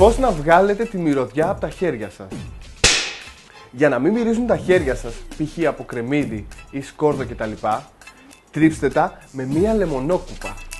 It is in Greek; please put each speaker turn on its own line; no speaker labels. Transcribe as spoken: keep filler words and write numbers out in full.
Πώς να βγάλετε τη μυρωδιά από τα χέρια σας. Για να μην μυρίζουν τα χέρια σας, π.χ. από κρεμμύδι ή σκόρδο κτλ., τρίψτε τα με μία λεμονόκουπα.